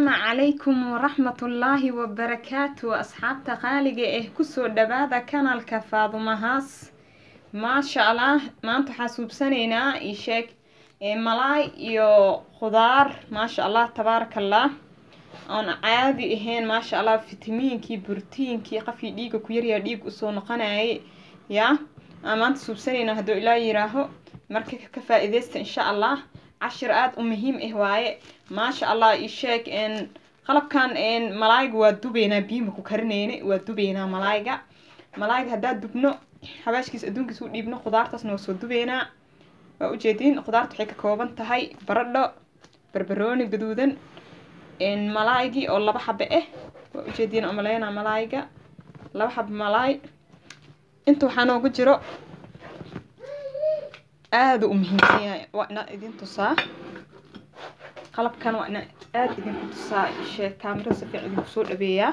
عليكم ورحمة الله وبركاته أصحاب تقاليق كسو دبادة كانال فاطمة هاس ما شاء الله ما أنتو حاسوب سنينا إيشيك ملاي يو خضار ما شاء الله تبارك الله أنا عادي إهين ما شاء الله فيتامين كي بروتين كي قفي ديقو كويريا ديقو سو نقناي يا أما أنتو سوب سنينا هدو إلا يراهو مركك كفائدست إن شاء الله عشرات مهم إهواي ما شاء الله إيشيك إن قلب كان إن ملايق ودوبينا بيم كوكرنين ودوبينا ملايق هدا دبنو حباشكيس أدونك سو ديبنو خضار تصنو سو دوبينا وجدين خضار تحيك كوبان تهي بردو بربروني بدودن إن ملايقي أو لبا حبة وجدين أملينا ملايقة لبا حب ملاي انتو حانو قجرو aad u muhiimsan yahay waana idin tusaa qalabkan waana aad idin ku tusaa kaamira si fiican idin soo dhabeeya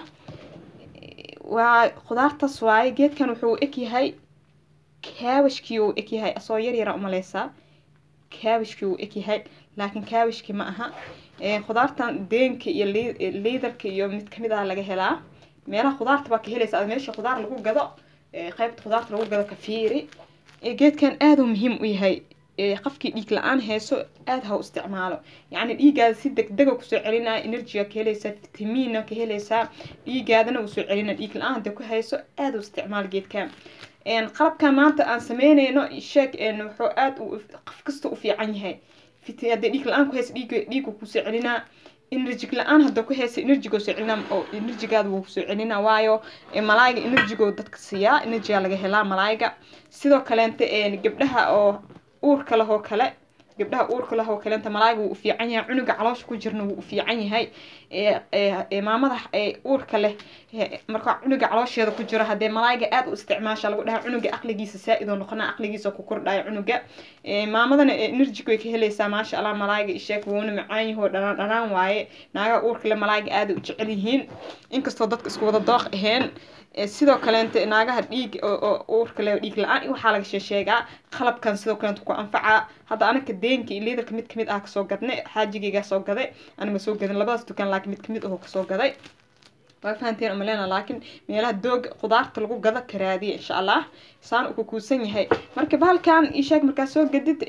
waa khudaarta swaay geedkan wuxuu eg yahay kaawashkii uu eg yahay asoo yar yar u maleysa kaawashkii uu eg yahay laakiin kaawashkii ma aha khudaartan deenka iyo liidarka iyo mid kamid ah laga helaa meelaha khudaarta baa ka helaysa meesha khudaar lagu gado qaybta khudaarta lagu gado ka fiiri geedkan aad u muhiim u yahay qafkii dhiig la'aan heeso aad ha u isticmaalo yani dhiigaada si degdeg ku soo celinaa energy ka helaysa vitamin ka helaysa dhiigaadana uu soo celina dhiig la'aan hadda ku hayso aad u isticmaal geedkan qalabka maanta aan sameynayno sheek wuxuu aad u qof kasta u fiican yahay hadda dhiig la'aan ku hayso dhiigu ku soo celinaa energy la'aan hadda ku hayso energy go soo celinaa oo energy-gaada wuu soo celinaa waayo malaayga energy-go dadka siiya energy laga helaa malaayga sidoo kale gabdhaha oo uurka leh oo kale gabdhaha uurka leh oo kale malaayga wuu u fiican yahay cunuga caloosha ku jirna wuu u fiican yahay maamada uurka leh marka cunuga caloosheeda ku jira hadee malaayga aad u isticmaasha lagu dhahay cunuga aqligiisa saaid oo noqona aqligiisa ku kordhayo cunuga maamadana energy way ka helaysaa ma sha Allah malaayga isheek wuuna macaan yahay dhanaan waaye naaga uurka leh malaayga aad u jecel yihiin inkastoo dadka isku wada dooq ahayn sidoo kale naagaha dhiig oo uurka leh dhiig la'aan waxa laga sheegaa qalabkan sidoo kale ku anfaca hada anaka deenka liidarka mid kamid ah ka soo gadnay xaajigiga soo gaday anima soo gadan labadaas dukaan laakiin mid kamid ah ka soo gaday waa fahanteen amalena laakiin meelaha doog khudaarta lagu gada karaadiye insha Allah saan u kuusan yahay marka bahalkan isheeg marka soo gadid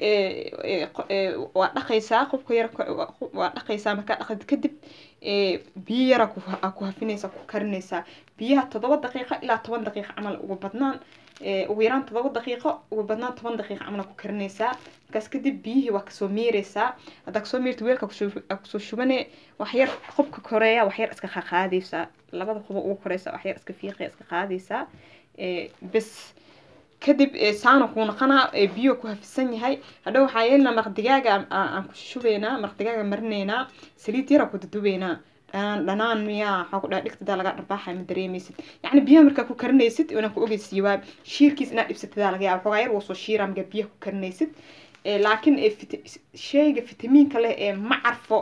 waa dhaqaysaa qofka yar waa dhaqaysaa marka dhaqad kadib biyo yar ku hafinaysa ku karinaysa biyaha 7 daqiiqo ilaa 10 daqiiqo amal ugu badnaan ugu yaraan 7 daqiiqo ugu badnaan 10 daqiiqo amal ku karinaysa markaas kadib biyihii waa ka soo miiraysaa hadaa ka soo miirto weelka ku soo shubane wax yar qofka koreeya wax yar iska qaadaysa labada qof ugu koreysa wax yar iska fiiqay iska qaadaysa bas kadib saano ku naqana biyo ku hafisan yahay hadhow waxa yeelna maraq digaaga aan ku shubeynaa maraq digaaga marineynaa saliid yar ku dudubeynaa dhanaan miya waxa ku dhigtada laga dharbaaxay ma dareemaysid yani biyo marka ku karinaysid una ku ogeysiyo waa shiirkiis inaad dhibsatada laga yaabo xogaa yar oo soo shiira marka biyo ku karinaysid laakiin shayga fitamiinka leh ma carfo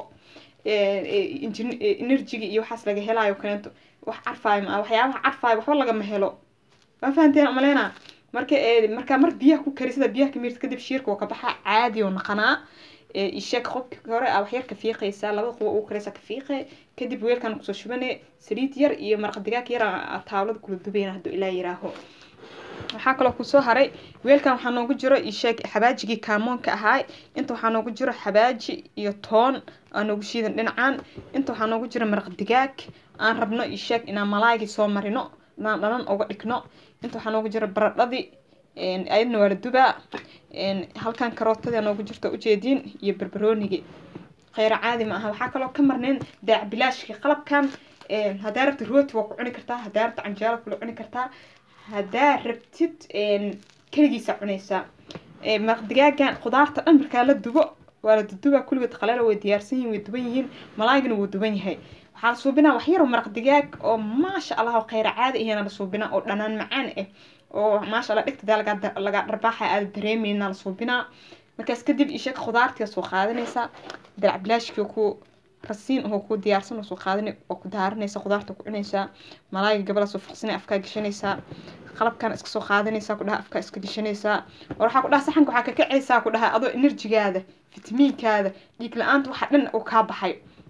energy iyo waxaas laga helayo kaleento wax carfaayo ma waxyaabaha carfaayo waxba laga ma helo ma fahanteen amalena marka mar biyaha ku karisada biyaha ka miirta kadib shiirka oo ka baxa caadi oo naqanaa isheeg qofka hore wax yar ka fiiqaysa labada qof oo karisa ka fiiqay kadib weelkan ku soo shubane saliid yar iyo maraq digaag yar taawlada kula dubayna haduu ilaa yaraaho waxa kale oo ku soo haray weelkan waxa noogu jiro isheeg xabaajigi kaamoonka ahaa inta waxa noogu jiro xabaaji iyo toon aan noogu shiidan dhinacaan inta waxa noogu jiro maraq digaag aan rabno isheeg inaan malaayga soo marino dhanan uga dhigno inta waxa noogu jiro baradhadi ayadna waa la dubaa halkan karootada noogu jirto u jeedin iyo barbarooniga khayr caadi ma aha waxa kale oo ka marneen daac bilaashki qalabkan hadaa rabto rooti waa ku cuni kartaa hadaa rabto canjeero ku cuni kartaa hadaa rabtid kaligiisa cunaysa maraq digaagan khudaarta dhan marka la dubo waa la duba kulligood qaleel way diyaarsan yihiin way duban yihiin malaayigana wuu duban yahay waxa la suubinaa wax yar oo maraq digaag oo ma sha Allah khayr caadi ah la suubinaa oo dhanaan macaan ah oo ma sha Allah dhigtada laga dharbaaxay aad dareemayna la suubinaa markaas kadib isheeg khudaarta soo qaadanaysa dalac bilaashkii ku rasiin oo ku diyaarsan soo qaadanay oo ku daaranaysa khudaarta ku cunaysa malaayga gabadha soo fiqsanay afka gashanaysa qalabkan iska soo qaadanaysa ku dhaha afka iska gashanaysa waxa ku dhaha saxanka waxa ka kacaysa ku dhaha adoo energy-gaada fitamiinkaada dhiig la'aanta waxa dhan oo ka baxay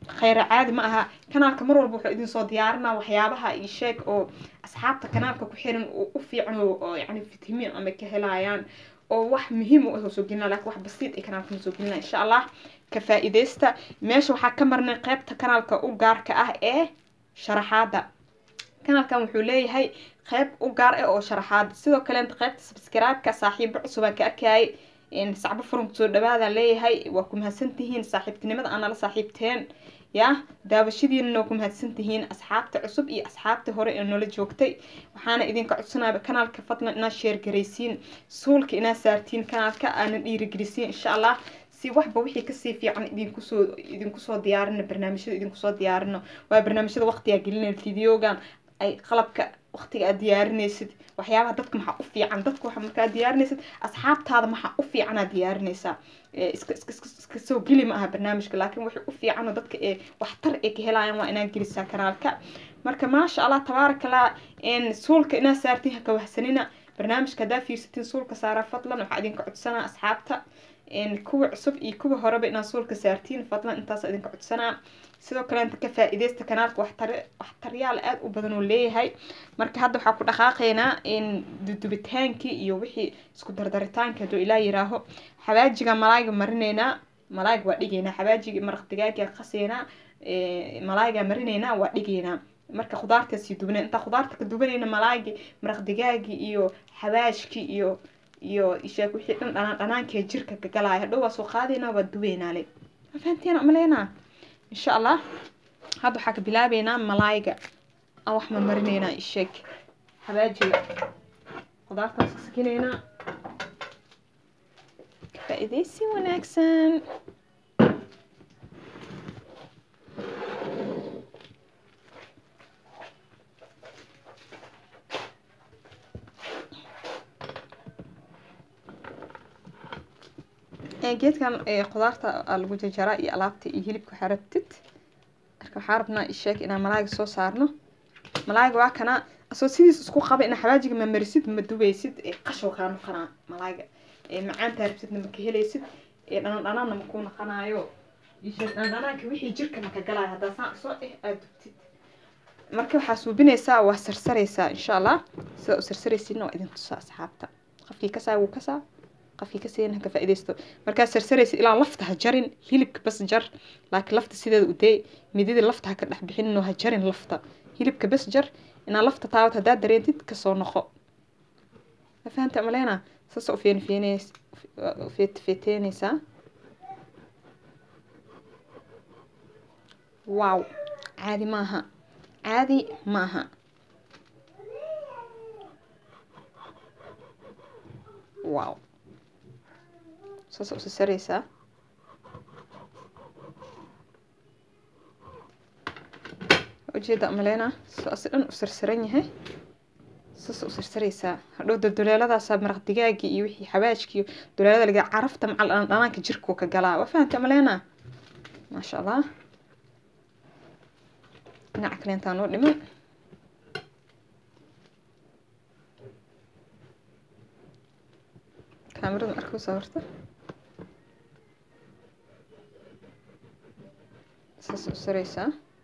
khayr caadi ma aha kanaalka mar walba wuxuu idin soo diyaarinaa waxyaabaha iyo sheeg oo asxaabta kanaalka ku xiran u fiican oo yani fitamiin ama ka helayaan oo wax muhiim u ah soo gelina laakiin wax basiid ee kanaalka soo gelina insha Allah ka faa'iideysta meesha waxa ka marnay qaybta kanaalka u gaarka ah ee sharaxaada kanaalkan wuxuu leeyahay qayb u gaar ah oo sharaxaad sidoo kale qaybta subscribe-ka saaxiibo cusub ka arkay in sacbo furan soo dhawaada leeyahay waa ku mahadsantihiin saaxiibtinimada aan la saaxiibteen ya daawashadiina ku mahadsantihiin asxaabta cusub iyo asxaabta hore ee nolol joogtay waxaana idinka codsanayaa kanaalka fadlan inaad share gareysiin suulka inaad saartiin kanaalka aan dhiirigelisiin insha Allah si waxba wixii ka sii fiican idinku soo diyaarino barnaamijyada idinku soo diyaarino waa barnaamijyada waqtiga gelinay fiidiyogan ay qalabka waqtiga aad diyaarinaysid waxyaabaha dadka maxaa u fiican dadka waxa markaa diyaarinaysid asxaabtaada maxaa u fiican aad diyaarinaysaa iska soo geli ma aha barnaamijka laakiin wixii u fiican oo dadka ee waxtar ee ka helayaan waa inaad gelisaa kanaalka marka maasha Allah tabaarakallah in suulka inaad saartiin ha ka wahsanina barnaamijka hadaa fiirsatiin suulka saara fadlan waxaa idinka codsanaa asxaabta in kuwa cusub iyo kuwa horeba inaad suulka saartiin fadlan intaas idinka codsanaa sidoo kale inta ka faa'iideysta kanaalka waxtaryaal aad u badan oo leeyahay marka hadda waxaa ku dhaqaaqaynaa in dudubitaankii iyo wixii isku dardaritaanka haduu ilaa yiraaho xawaajiga malaayga marineynaa malaayga waa dhigaynaa xawaajiga maraq digaaga qaseynaa malaayga marineynaa waa dhigaynaa marka khudaarta si dubanay inta khudaarta ka dubanayna malaayga maraq digaaga iyo xawaashki iyo ishaaq wixii dhanaanka jirka ka galaya hadhow waa soo qaadayna waa dubaynaa le fahanteen amaleena insha Allah hadda waxa ka bilaabeynaa malaayga aan wax ma marineynaa ishaaq xawaajiga khudaarta sakineynaa faa'iideysi wanaagsan geedkan khudaarta lagu jarjaraa iyo alaabta iyo hilibka xarabtid marka waxa rabnaa isheeg inaan malaayga soo saarno malaayga waa kana asoo sidiis isku qaba in xawaajiga ma marisid ma dubaysid qasho ka noqona malaayga macaan taaribsidna ma ka helaysid dhanaan ma ku noqonayo isheeg dhanaanka wixii jirka ma ka galay hadaa saan soo aad dubtid marka waxa suubinaysaa waa sarsaraysaa insha Allah sida u sarsaraysiin oo idin tusaa asxaabta qafkii ka saa wuu ka saa qafkii ka seen ka faa'iideysto marka sarsaraysa ilaa lafta ha jarin hilibka bas jar laakiin lafta sideeda u day midida lafta ka dhax bixin ha jarin lafta hilibka bas jar ina lafta taawad hadaa dareentid ka soo noqo fahanta maleena soo u fiinaysa wow caadi maaha wow soo sareysa ujeeda maleena soo aslan u sarsaran yahay soo sarsareysa hadhow duleeladaas maraq digaagi iyo wixii xawaashki duleelada laga carafta macal dhanaanka jirka ka galaa waa fahamta maleena ma sha Allah dhinaca kale intaan oo dhiman kaamirada arkoo sawirta soo sareysa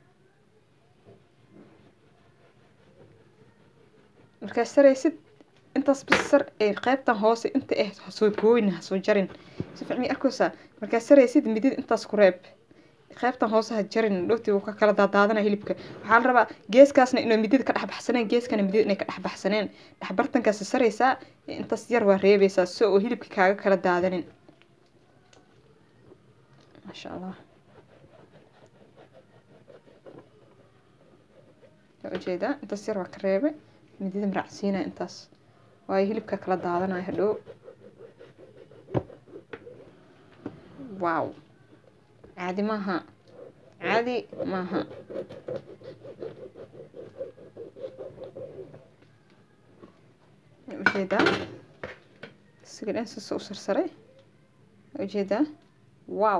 marka sareysid intaas bisar ee qaybtan hoose inta soo gooyna soo jarin si fiican arkoosa marka sareysid midid intaas ku reeb qaybtan hoose ha jarin dhowti uu ka kala daadadana hilibka waxa la rabaa geeskaasna inuu midid ka dhaxbaxsaneen geeskana midid inay ka dhaxbaxsaneen dhaxbartankaas sareysa intaas yar waa reebaysa soo hilibka kaaga kala daadanin ma sha Allah ujeeda intaas yar waa ka reebay midida maracsiina intaas waa hilibka kala daadanaya hadhow wow caadi maaha ujeeda sigan soo sarsaray ujeeda wow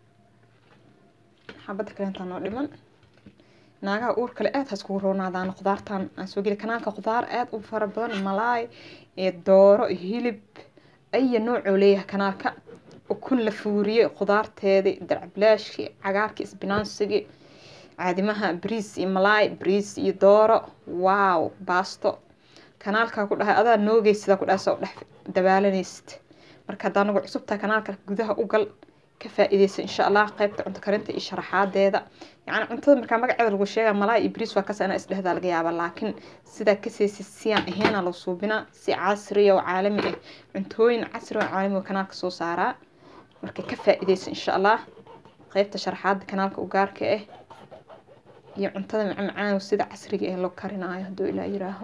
xabada kale inta noo dhiman naagaha uur kale aad has kugu roonaadaan khudaartan aan soo geli kanaalka khudaar aad u fara badan malaay dooro hilib ay nooc oo leeyahay kanaalka ukun la fuuriyey khudaarteedii darcablaashkii cagaarkii isbinaansigii caadimaha bariis iyo malaay bariis iyo dooro waaw baasto kanaalkaa ku dhahay adaa noogeysidaa ku dhahay soo dhex dabaalanaysid marka haddaa nagu cusubtahay kanaalka gudaha u gal ka faa'iideysa insha allah qaybta cunto karinta iyo sharaxaadeeda yacni cuntada markaa magaceeda lagu sheegaa malaay iyo bariis waa kas inaa isdhehdaa laga yaabaa laakiin sidaa kaseysid siyaan aheena loo suubinaa si casriya oo caalami ah cuntooyin casri oo caalami oo kanaalka soo saaraa marka ka faa'iideysa insha allah qaybta sharaxaada kanaalka u gaarka ah iyo cuntada macaan sida casriga ah loo karinaayo hadduu ilaa yiraaho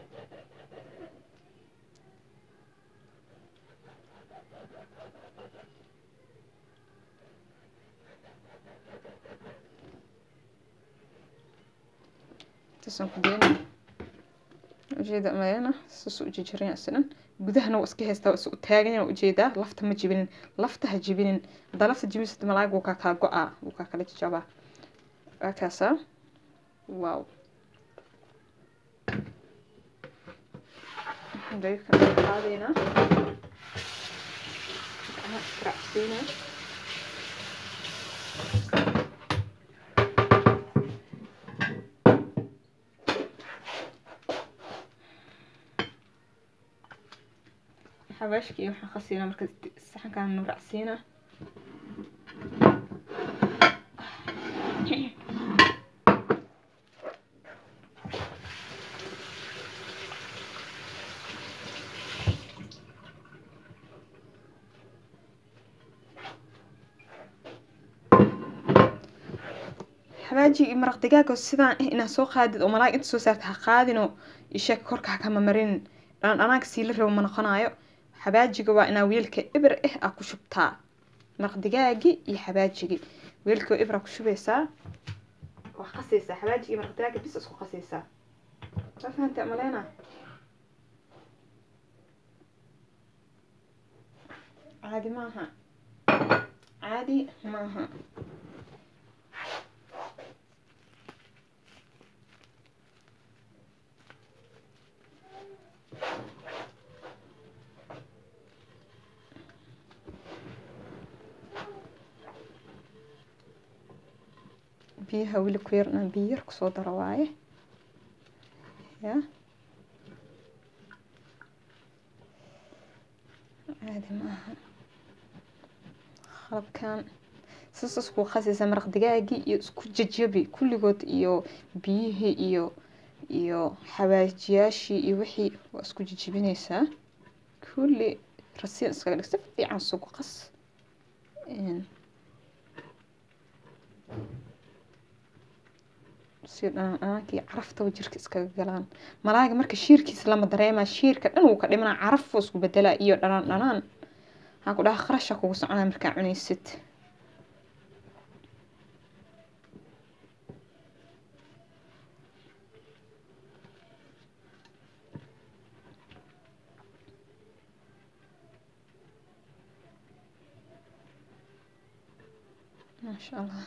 تصنع كدينا وجيدا ماينا سوسو جيجرين أصلاً بدهنا واسكي هستا وسو تاجين وجيدا لفته مجيبين لفته هجيبين دا لفته جيبين ست ملاك وكاكا قاء وكاكا لتجابا أكاسا واو دايك هذينا أنا رأسينا حباشكي وحن خسينا مركز الصحن كان نرعسينا حباجي مرق دجاج وسيدان إنها سوق خادد وملاك أنت سو سافت خادينه يشك كرك حكم مرين لأن أنا كسيلر ومن قنايو حباجيga waa inaa wiilka ibr ah ku shubtaa marqdigaagi iyo xabaajiga wiilka ibra ku shubaysaa wax qasaysa xabaajiga marqdigaaga bis isku qasaysa fahanta amaleena caadi maaha بيها ويلي كويرنا بير كسو دروايه يا عادي maaha halkan sasas ku khasaysa maraq digaagi iyo isku jajabi kulligood iyo biyihii iyo xawaajiyaashii iyo wixii waa isku jajabinaysaa kulli rasiin iskaga dhigta fiican suuq qas sidaankii carafta jirka iskaga galaan malaaga marka shiirkiisa lama dareema shiirka dhan uu ka dhimana caraf uu isku bedelaa iyo dhanaan ha ku dhaha qarasha kugu soconaa markaa cunaysid ما شاء الله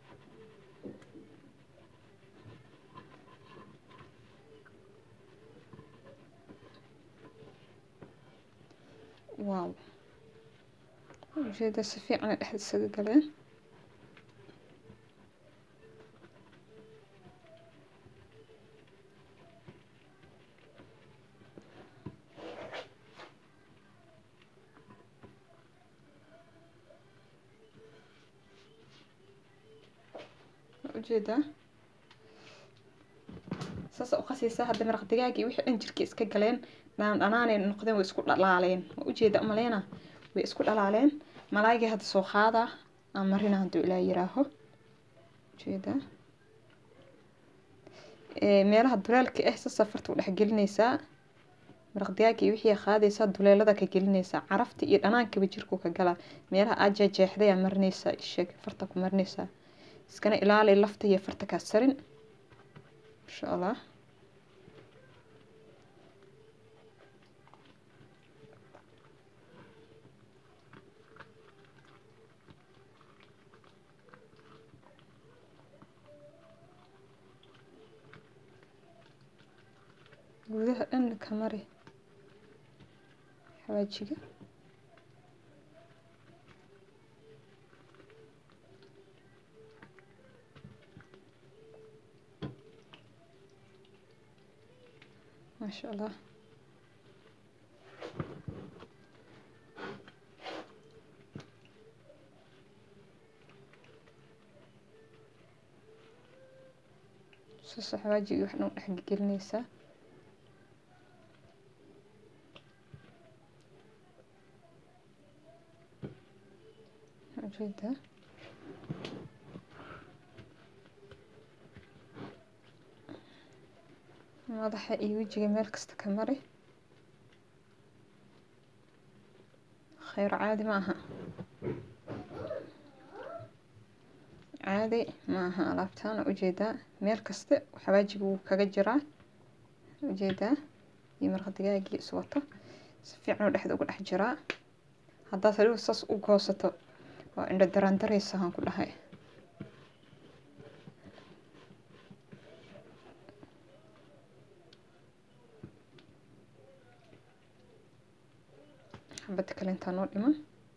واو وجيدا سفي عن الأحد السقلين وجيدا ساسا وقاسيسا هدا مرق دقاقي وحي انجركي اسكا قلين dhanaanay noqdeen way isku dhalaaleen ma u jeeda maleena way isku dhalaaleen malaayga hada soo qaada ama marina haduu ilaa yiraaho jeeda meelaha duleelka ah safarta u dhex gelinaysaa maraq digaagii wixii qaadaysa duleelada ka gelinaysaa carafta iyo dhanaanka jirku ka gala meelaha aja jeexday marinaysa sheeg farta ku marinaysa iskana ilaali lafta iyo farta ka sarin insha Allah gudaha dhan ka mari xawaajiga ما شاء الله. صوص حواجي وحنا دحق gelinaysa ujeeda madaxa iyo wajiga meel kasta ka mari khayr caadi maaha caadi maaha alaabtaan ujeeda meel kasta xawaajiga wuu kaga jiraa ujeeda iyo maraq digaagii is wato si fiican dhexda ugu dhex jiraa hadda sariir saas u goosato waa indho daraan dareysa aan ku dhahay xabad kale inta noo dhiman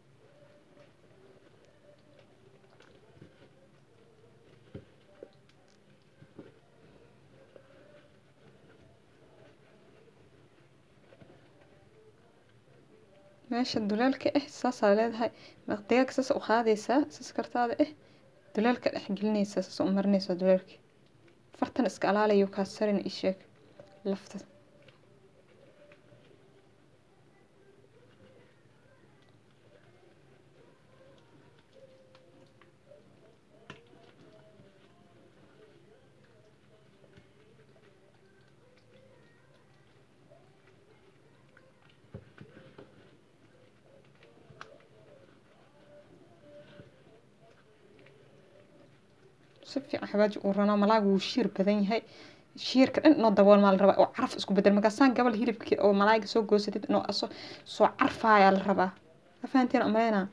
meesha duleelka saas leedahay maqdigaag saas u qaadaysa saas kartaada duleelka dhex gelinaysa saas u marinaysa duleelka fartan iska alaalayo ka sarin isheeg lafta سفي حواج ورنا ملاك وشير بدن هاي شير كأن نضوال مال ربا وعرف اسكو بدل مقاسان قبل هيرب أو ملاك سو جوزتي إنه أصو سو عرفها يا الربا فهمتين أمرينا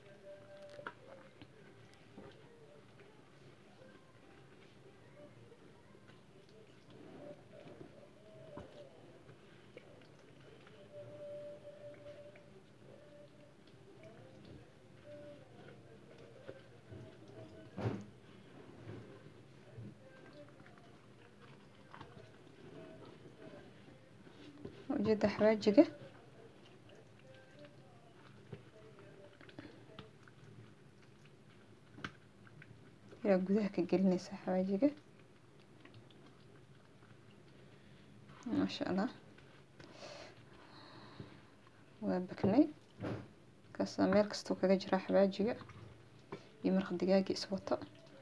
وجد حواجقه يا جودها كجلنيسة حواجقه ما شاء الله وبكني كاسة ميل كستو كجرا حواجقه يمرق دقاقي اسوطه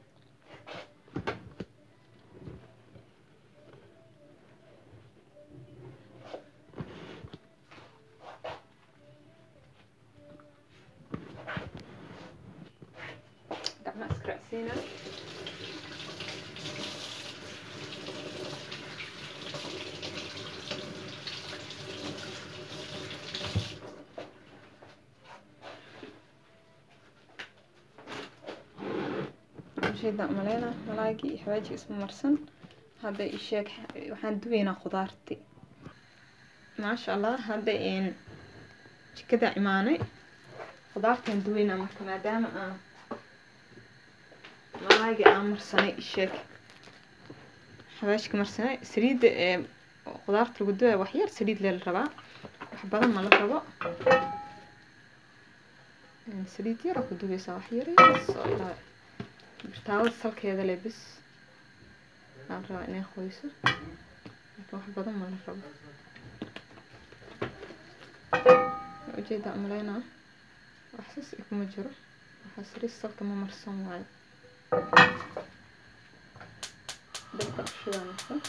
سينا جيدا ملينا ملاقي حواجي اسمه مرسن هذا الشيك وحان دوينا خضارتي ما شاء الله هذا إن كذا إيماني خضارتي دوينا ما دام ملاقي مرسني الشيك حواجك مرسني سريد خضارت القدوة وحير سريد للربا وحبضا ما للربا سريد يرى قدوة سواحيري بس برتاول سلك هذا لبس أرى إني خويسة لكن وحبضا ما للربا وجيد أملينا وأحسس إكو مجرى وحسري السلك ما مرسن واي دقة الشيء مثلا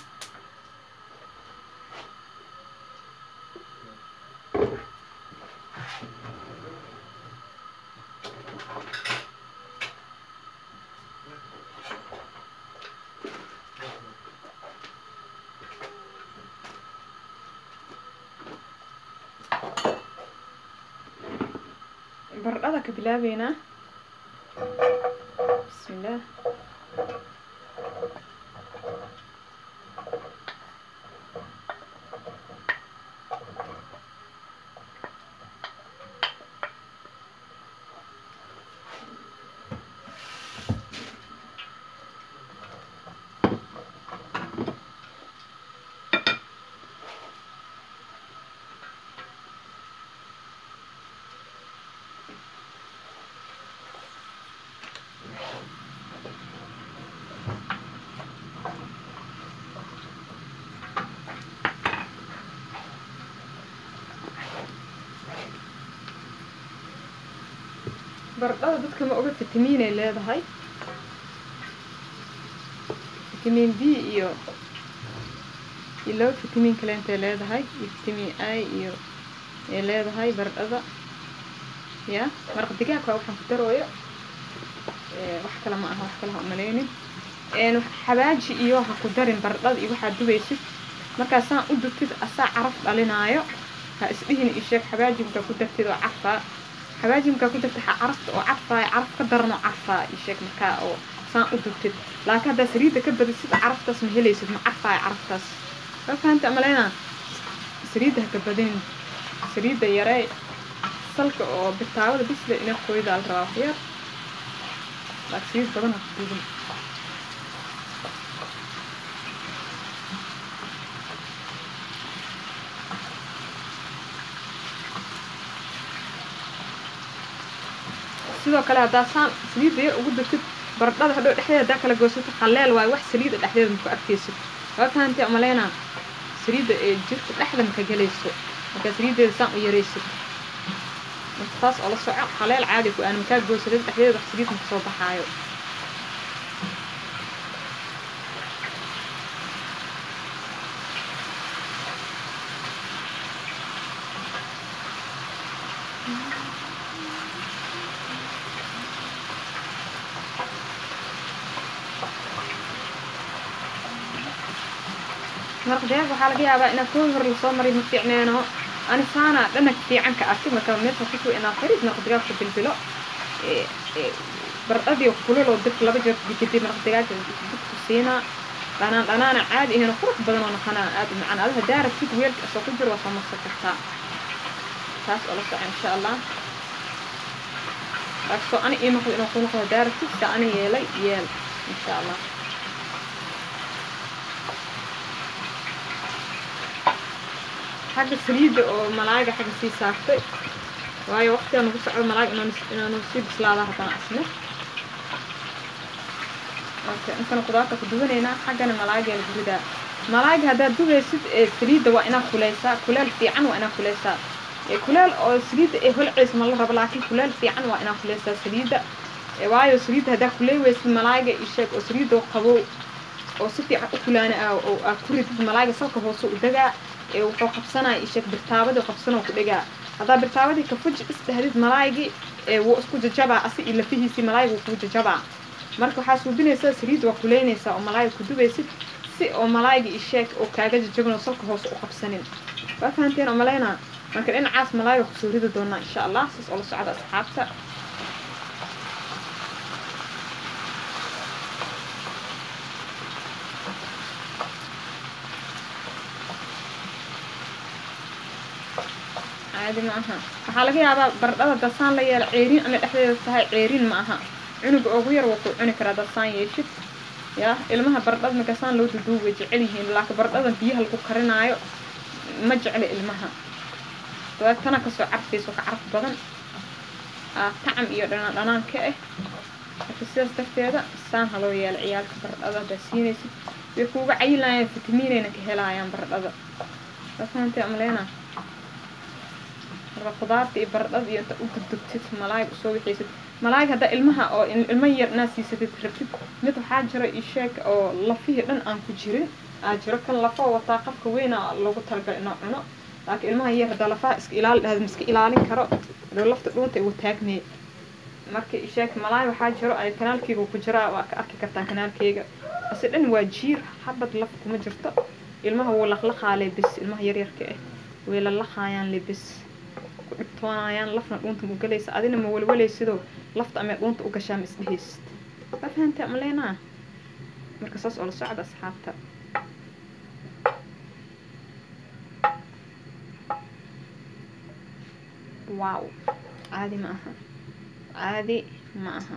بردك بلابينا بسم الله baradhada dadka ma oga fitamiin ay leedahay fitamiin B iyo laba fitamiin kale intay leedahay iyo fitamiin A iyo ay leedahay baradhada ya maraq digaagga waxaan ku darooyo wax kale ma aha wax kale ha umaleynin xabaaji iyo ha ku darin baradhada iyo waxaad dubaysid markaa saan u dubtid asaa caraf dhalinaayo ha isdhihin isheeg xabaajimka ku dartid oo carfaa xabaajimka ku dartid carafta oo carfaa caraf ka daran oo carfaa isheeg markaa oo saan u dubtid laakiin haddaa saliidda ka badisid caraftaas ma helaysid ma carfaa caraftaas waa fahanta amaleyna saliidda ha ka badinin saliidda yaree salka oo bitaawada bisle inay qoydaa la rabaa waxyar laakiin saliid badan ha ku dubin sidoo kale haddaa saan saliidda yar ugu dubtid baradhada hadhow dhexdeeda haddaa kala goosatid qaleel waayo wax saliidda dhexdeeda maku arkaysid waa fahantay amaleyna saliidda ee jirka dhexda maka gelayso markaa saliiddeeda saan u yaraysid marka taas oo la soco qaleel caadi ku aan makaa goosatid dhexdeeda wax saliid maka soo baxaayo maraq digaag waxaa laga yaabaa inaad kooda hore lasoo maray ma fiicneeno ani saana dhanag fiican ka arkay marka meesha ku soo inaa farid maraq digaagka bilbilo baradhadii kululoo dabka laba jeer digidii maraq digaagka dabku siinaa dhanaana caadi ahayna qurux badan oo naqanaa aad u macaan adiga haddaa rabtid weelka asoo ku jiro waa soo marsan kartaa taas oo la soco insha allah taasoo ani ii noqdo inuu ku noqdo haddaa rabtid saa ani yeelay yeel insha allah حاجة سليدة أو ملاعقة حاجة سي سافتة وهاي وقتها أنا بص على ملاعقة إنه نصيب سلالة حتى أسمه أوكي أنت نقدرك تدوين هنا حاجة أنا ملاعقة الجديدة ملاعقة هذا دوبي سليدة وأنا كليسة كلال في عن وأنا كليسة كلال أو سليدة هو العسم الله رب العالمين كلال في عن وأنا كليسة سليدة وهاي سليدة هذا كله واسم ملاعقة إيشك أو سليدة وقبو أو سفي كلانة أو كوري ملاعقة سوق هو سوق دجا wuxuu qabsanaa ishak birtaabada qabsano ku dhigaa hadaa birtaabadii ka fuj istahdid malaaygi wuu isku jajabaa asi ila fihiisi malaaygu ku jajabaa marka waxa suubinaysaa saliid waa kuleynaysaa oo malaayga ku dubaysid si oo malaaygi ishak oo kaaga jajabno salka hoos u qabsanin waa fahanteen oo maleyna marka dhinacaas malaayga ku soo ridi doonaa insha Allah sis oo la socda asxaabta عادي معها حالك يا بابا بردة دسان لي العيرين أنا الأحداث هاي عيرين معها عنق أغير وقو عنق هذا دسان يشوف يا إلمها بردة مكسان لو تدوب جعليهن لكن بردة فيها الكوكرين عيو ما جعل إلمها وأنا كسر عرفي سوك عرف بدن طعم يورنا لنا كأه السياس تفتيدا سان هلو يا العيال بردة دسينة يكوب عيلان فيتامين كهلايان بردة فهمت أملينا خضارتي iyo baradhada iyo inta u gudubtid malaay soo wixii malaay hada ilmaha oo ilma yar naasiisatid rabtid mid waxa jira isheek oo lafihi dhan aan ku jirin jiro kan lafa wata qafka weyn loogu talagalay inuu cuno laakiin ilmaha yar hada lafaha iska ilaalin karo lafta dhuunta ay wataagmay marka isheek malaay waxa jiro ay kanaalkayga ku jira waa ka arki kartaa kanaalkayga asi dhan waa jiir xabad laf kuma jirto ilmaha wuu laqlaqaalay bis ilmaha yar yarka ah way la laqayaan libis toonayaan lafna dhuunta u galaysa adina ma walwalaysido lafta ama dhuunta u gashaa misdhiist fahantay amaleena marka saas oo la socda asxaabta واو عادي معها عادي معها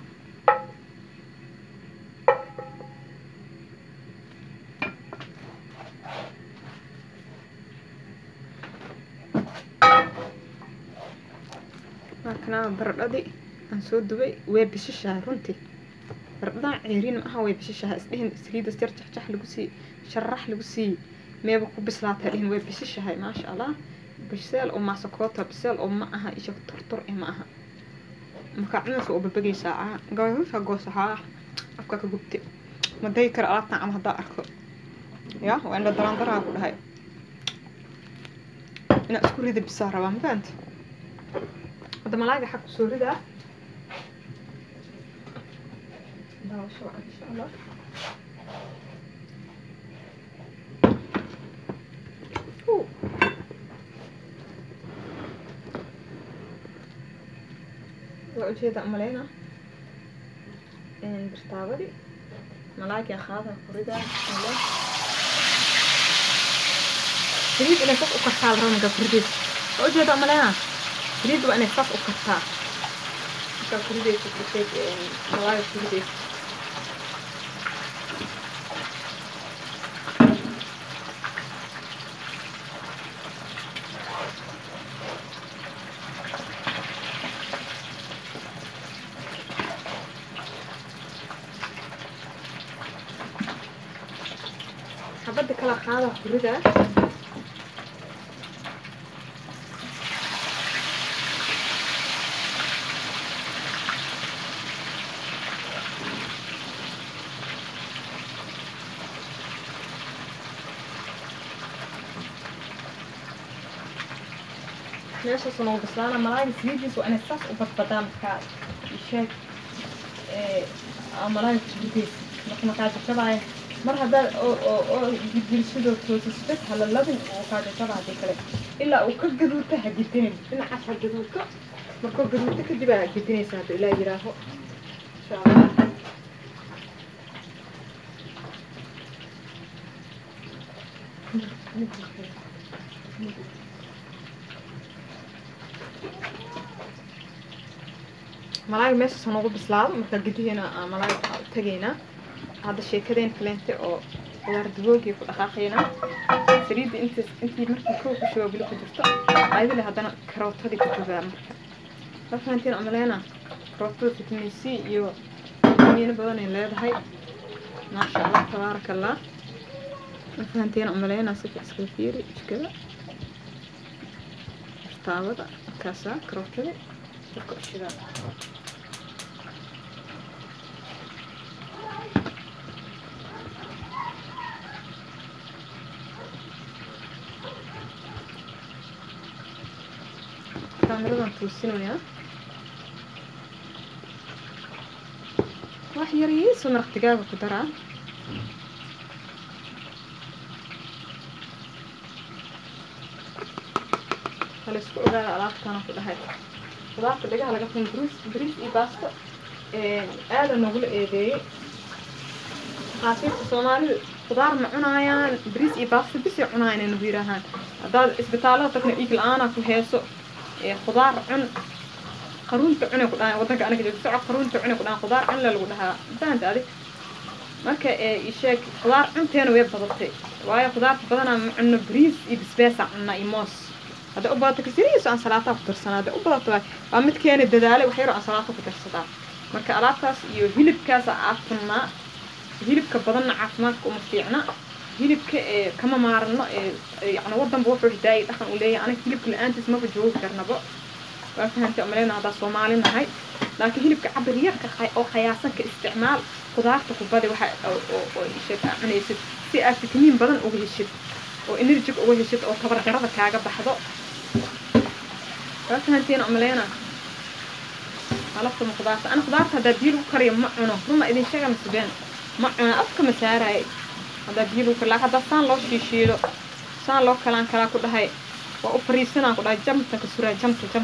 كنا بردي أنسو دبي وبششة رنتي بردان عيرين معها وبششة اسمهن سريد استرجع جح لقسي شرح لقسي ما بكو بسلاتها لهن وبششة هاي ما شاء الله بسال أو مع سكوتها بسال أو معها إيش ترطر معها مكعبنا سوق ببقي ساعة قالوا فقو ساعة أفكا كجبت ما ذكر ألاتنا عم هدا أركو يا وأنا دران درا أقول هاي أنا أذكر ذي بسارة ما فهمت هذا ملاقي حق سوري ده شو إن شاء الله وأجيد أملينا إن برتابدي ملاقي أخذها فريدة بسم الله تريد إلى فوق أكثر رمجة فريدة وأجيد أملينا تريد وأنا فوق أكثر كفريدة تكتب ملاقي فريدة حبدي كلا خاضة فريدة ليش أصلا بسلانا ملاقي سيديس وأنا ساس وبطبطام كار الشيء ملاقي سيديس لكن ما كانت تبعي مرحبا أو يجلسوا توسيس على اللبن وكانت تبعي ذكره إلا وكجدوته هجتين إن عشر جدوته مركو جدوته كدي هجتين ساعة إلا يراه إن شاء الله ملاقي meesha soo nagu bislaado marka gidihina malaay tagayna hada sheekadeen kaleente oo qudaar diboogi ku dhaqaaqayna saliida intii markii koob ku shubo bilo ku jirto ayadii hadana karootadii ku jubaa marka fahantiin amaleena karootada vitamin C iyo vitamin badan ay leedahay ma sha Allah tabarakallah fahantiin amaleena si iska fiiri iskada taawada kaasa karootada ku shida كاميرا توسينويا واحد يريس ومرق دجاج وكدرة خلاص كل هذا علاقة كنا كل هاي خلاص الدجاج على قفن بريس باستا هذا نقول إيه خاصية الصومالي خضار معنايا بريس باستا بس عنايا نبيرهان هذا إسبتالة تكن إيكل أنا كهيسو خضار عن قرون تعنا كلها وضعك أنا كده بسرعة قرون تعنا كلها خضار عن لا لقولها فهمت هذه marka isheeg qudaar cunteena way badatay waayo qudaarta badanaa macno bariis iyo basbaas cunna iyo moos hada u badato kasiriis aan salaata ku tirsanaada u badato waa mid keenay dadaalay wax yar aan salaata ku tirsadaa marka alaabtaas iyo hilibkaas aafna hilibka badan caafimaadka uma fiicna hilibka kama maarno yani wadanba wuxuu hidaayay dhaqan u leeyahay aniga hilibka la'aantiis ma joogi karnaba waa fahantay amalena hada Soomaali nahay laakiin hilibka cabir yarka oo khayaasan ka isticmaal qudaarta ku badi waxa oo isheeg cunaysid si aad fitamiin badan uga heshid oo energy uga heshid oo tabar darada kaaga baxdo waa fahantay amalena alafta qudaarta ana qudaarta hada diil u kariyo ma cuno ruma idin sheega masbeen ma cuno afka ma saaray hada diil u kala hada saan loo shiishiido saan loo kalaan kala ku dhahay waa u fariisanaa ku dhahay jamta ka suraa jamta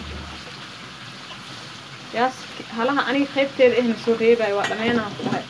yaas halaha aniga qaybteeda eh soo reebay waa dhameynaa ku dhahay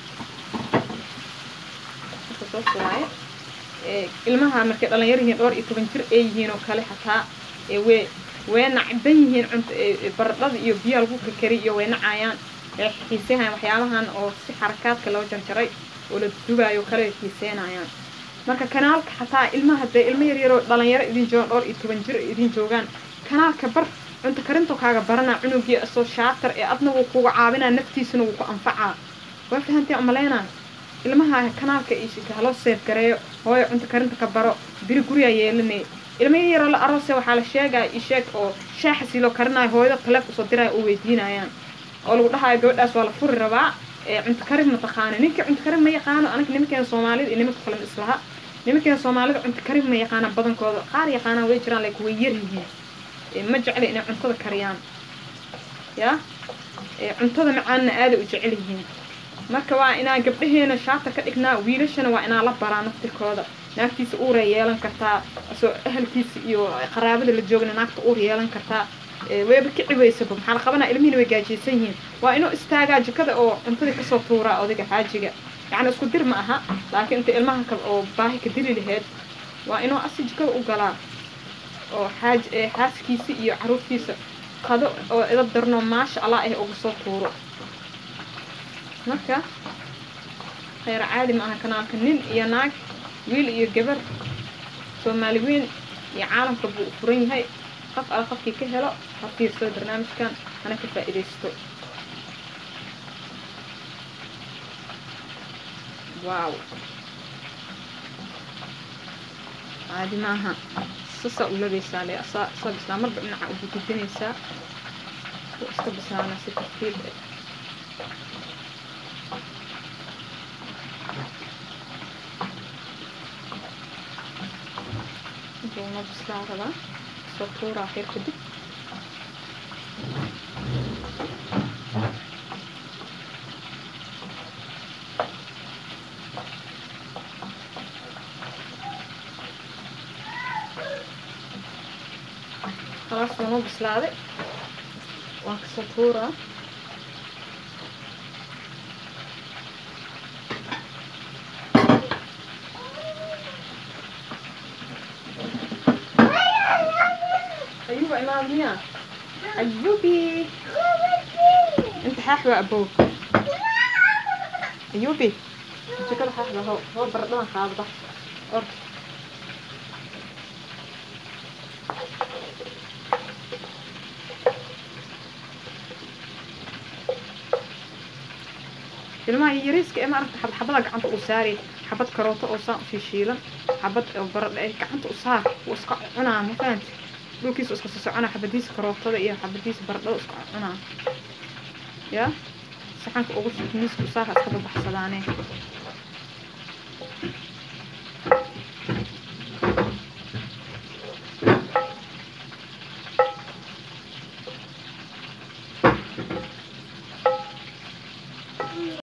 soo saaray ilmaha markay dhalinyar yihiin dhowr iyo 10 jir ay yihiin oo kale xataa weena caban yihiin cunto baradhada iyo biyo lagu kari iyo weena caayaan xiisahan waxyaabahan oo si xarakaadka loo jarjaray oo la dubayo kale xiisanayaan marka kanaalka xataa ilmaha ilmo yar yar oo dhalinyar idin joogan dhowr iyo 10 jir idin joogan kanaalka bar cunto karinta kaaga barana cunugi soo shaatar ee adna uu kuga caawinaa naftiisuna uu ku anfacaa waa fahantay amalena ilmaha kanaalka iishika halo seef gareeyo hooyo cunto karinta ka baro biri guriga yeelanay ilmo yar la aroosay waxa la sheegay isheeg oo shaaxsi loo karinayo hooyada taleef soo diray oo weydiinayaan oo lagu dhahayo gabadhaas waa la furi rabaa cunto karin ma taqaano ninkii cunto karin ma yaqaano anaga nimankeena Soomaalida iyo nimanka kale islaha nimankeena Soomaalida cunto karin ma yaqaano badankooda qaar yaqaana way jiraan like way yar yihiin ma jecel inay cuntada kariyaan ya cuntada macaanna aad u jecel yihiin marka waa inaan gabdhaheena shaata ka dhignaa wiilashana waa inaan la baraa naftirkooda naagtiisa uur yeelan kartaa soo ahalkiisa iyo qaraabada la joogna naagta uur yeelan kartaa wayba kicibaysa maxaa la qabanaa ilmihiina way gaajeysan yihiin waa inuu istaagaa jikada oo cuntada ka soo tuuraa odayga xaajiga yacni isku dir ma aha laakiin inta ilmaha kale oo baahi ka dili lahayd waa inuu asi jikada u galaa oo xaaskiisa iyo caruurtiisa qado oo idab darno maasha Allah ugu soo tuuro marka khayr caadi ma aha kanaalka nin iyo naag wiil iyo gabar Soomaali weyn iyo caalamka buu furan yahay qof ala qofkii ka helo hafiirso barnaamijkan ana ka faa'iideysto wow caadi ma aha sasa u labaysaa le asab islaamar dhinaca u gudbinaysaa iska bisaana si tartiib جونا بسلارة سطورة خير كده خلاص جونا بسلارة وانك سطورة أيوة إمام ميا أيوبي أنت حاحوة أبوك أيوبي أنت كده حاحوة هو بردان خابطة أرد ilmaha yariiska ma aragta xabada gacanta u saari xabad karooto oo saan u shiilan xabad barad ay gacanta u saar oo iska cunaa ma fahanti dhulkiisa iska socona xabadiisa karootada iyo xabadiisa baradhada iska cunaa ya saxanka ugu shaqmiiska u saar iska baxsadaane